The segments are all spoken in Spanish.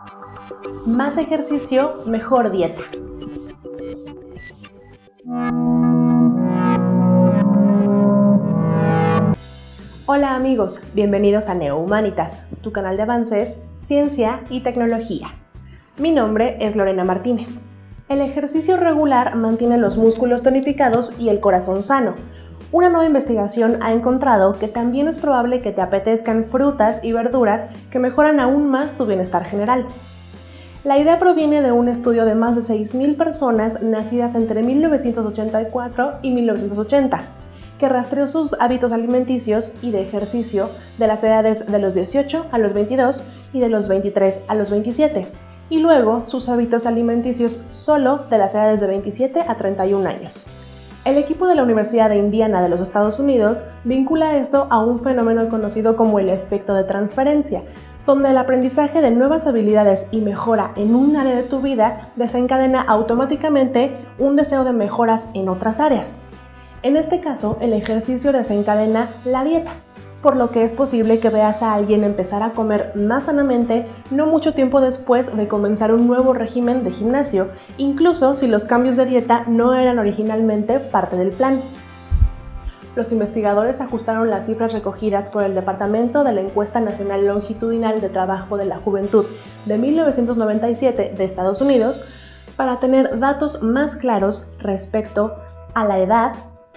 Más ejercicio, mejor dieta. Hola amigos, bienvenidos a NeoHumanitas, tu canal de avances, ciencia y tecnología. Mi nombre es Lorena Martínez. El ejercicio regular mantiene los músculos tonificados y el corazón sano. Una nueva investigación ha encontrado que también es probable que te apetezcan frutas y verduras que mejoran aún más tu bienestar general. La idea proviene de un estudio de más de 6.000 personas nacidas entre 1984 y 1980, que rastreó sus hábitos alimenticios y de ejercicio de las edades de los 18 a los 22 y de los 23 a los 27, y luego sus hábitos alimenticios solo de las edades de 27 a 31 años. El equipo de la Universidad de Indiana de los Estados Unidos vincula esto a un fenómeno conocido como el efecto de transferencia, donde el aprendizaje de nuevas habilidades y mejora en un área de tu vida desencadena automáticamente un deseo de mejoras en otras áreas. En este caso, el ejercicio desencadena la dieta, por lo que es posible que veas a alguien empezar a comer más sanamente no mucho tiempo después de comenzar un nuevo régimen de gimnasio, incluso si los cambios de dieta no eran originalmente parte del plan. Los investigadores ajustaron las cifras recogidas por el Departamento de la Encuesta Nacional Longitudinal de Trabajo de la Juventud de 1997 de Estados Unidos para tener datos más claros respecto a la edad,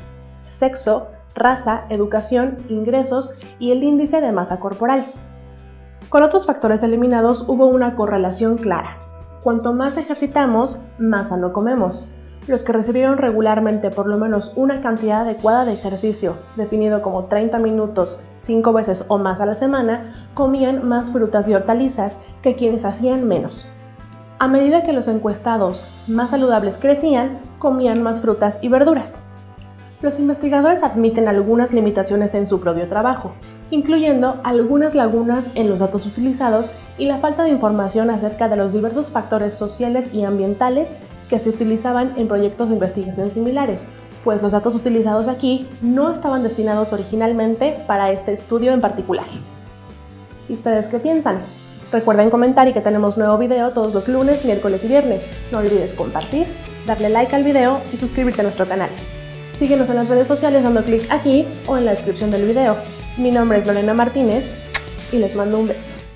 sexo, raza, educación, ingresos y el índice de masa corporal. Con otros factores eliminados hubo una correlación clara. Cuanto más ejercitamos, más sano comemos. Los que recibieron regularmente por lo menos una cantidad adecuada de ejercicio, definido como 30 minutos 5 veces o más a la semana, comían más frutas y hortalizas que quienes hacían menos. A medida que los encuestados más saludables crecían, comían más frutas y verduras. Los investigadores admiten algunas limitaciones en su propio trabajo, incluyendo algunas lagunas en los datos utilizados y la falta de información acerca de los diversos factores sociales y ambientales que se utilizaban en proyectos de investigación similares, pues los datos utilizados aquí no estaban destinados originalmente para este estudio en particular. ¿Y ustedes qué piensan? Recuerden comentar y que tenemos nuevo video todos los lunes, miércoles y viernes. No olvides compartir, darle like al video y suscribirte a nuestro canal. Síguenos en las redes sociales dando clic aquí o en la descripción del video. Mi nombre es Lorena Martínez y les mando un beso.